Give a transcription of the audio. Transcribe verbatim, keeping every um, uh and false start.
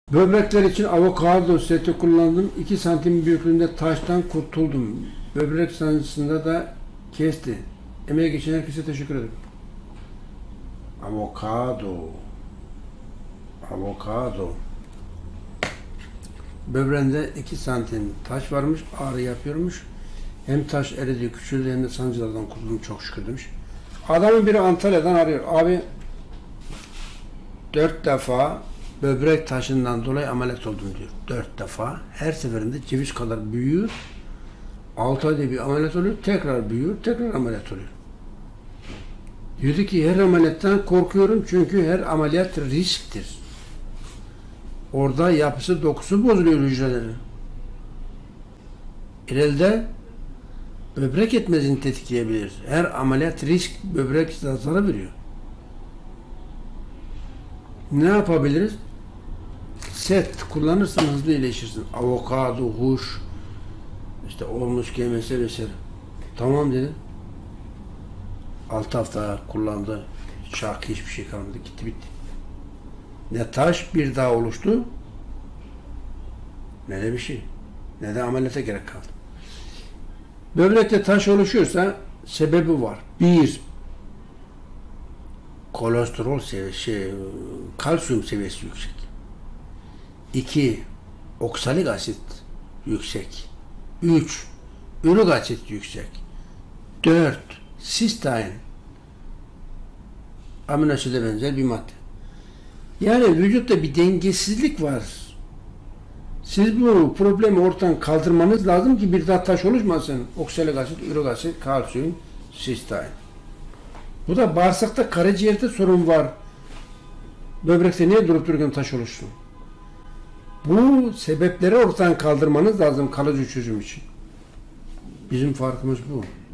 Böbrekler için avokado seti kullandım. iki santim büyüklüğünde taştan kurtuldum. Böbrek sancısında da kesti. Emeğe geçen herkese teşekkür ederim. Avokado. Avokado. Böbreğinde iki santim taş varmış. Ağrı yapıyormuş. Hem taş eridi, küçüldü hem de sancılardan kurtuldum çok şükür demiş. Adamın biri Antalya'dan arıyor. Abi dört defa böbrek taşından dolayı ameliyat oldum diyor. Dört defa. Her seferinde ceviz kadar büyüyor. Altı ayda bir ameliyat oluyor. Tekrar büyüyor. Tekrar ameliyat oluyor. Diyordu ki her ameliyattan korkuyorum çünkü her ameliyat risktir. Orada yapısı, dokusu bozuluyor hücreleri. İleride böbrek yetmezliğini tetikleyebilir. Her ameliyat risk, böbrek zarar veriyor. Ne yapabiliriz? Set kullanırsan hızlı iyileşirsin. Avokado, huş, işte olmuş kemese vesaire. Tamam dedi. Altı hafta kullandı. Şarkı hiçbir şey kalmadı. Gitti bitti. Ne taş bir daha oluştu, ne de bir şey. Ne de ameliyata gerek kaldı. Böbrekte taş oluşuyorsa sebebi var. Bir, kolesterol seviyesi, şey, kalsiyum seviyesi yüksek. İki, oksalik asit yüksek. Üç, ürik asit yüksek. Dört, sistein, amino aside benzer bir madde. Yani vücutta bir dengesizlik var. Siz bu problemi ortadan kaldırmanız lazım ki bir daha taş oluşmasın. Oksalik asit, ürik asit, kalsiyum, sistein. Bu da bağırsakta, karaciğerde sorun var. Böbrekte niye durup dururken taş oluşsun? Bu sebepleri ortadan kaldırmanız lazım kalıcı çözüm için. Bizim farkımız bu.